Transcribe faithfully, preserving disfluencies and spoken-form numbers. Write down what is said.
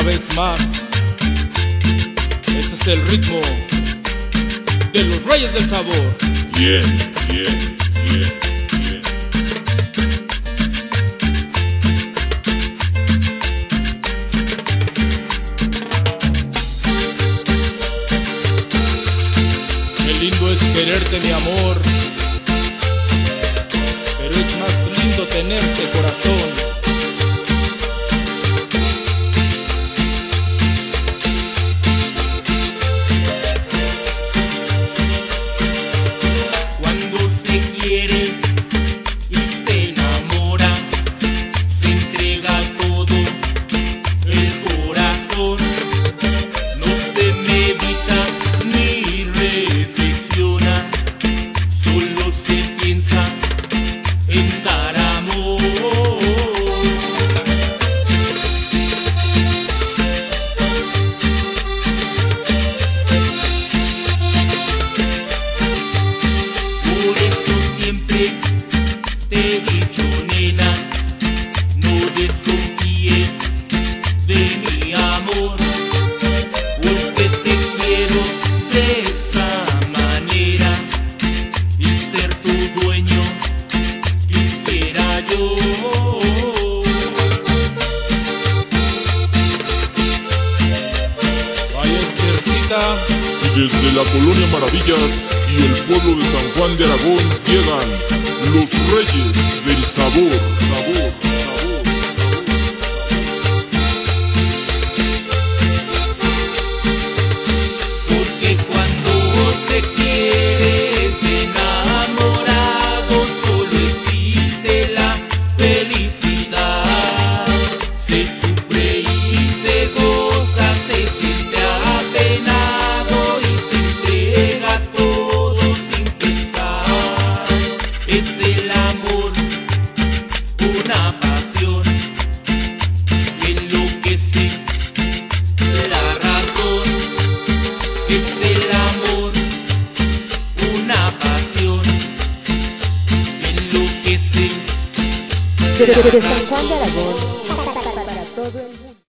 vez más. Ese es el ritmo de los Reyes del Sabor. Bien, bien, bien, bien. Qué lindo es quererte, mi amor, pero es más lindo tenerte, corazón. Te he dicho, nena, no desconfíes de mi amor, porque te quiero de esa manera y ser tu dueño quisiera yo. Vaya Esthercita. Y desde la Colonia Maravillas y el pueblo de San Juan de Aragón llegan los Reyes del Sabor, sabor, sabor, sabor. Porque cuando se quiere es de enamorado, solo existe la felicidad. Se sufre y se goza, se siente apenado y se entrega todo sin pensar. Es el amor, una pasión que enloquece la razón. Es el amor, una pasión que enloquece la razón. Desde San Juan de Aragón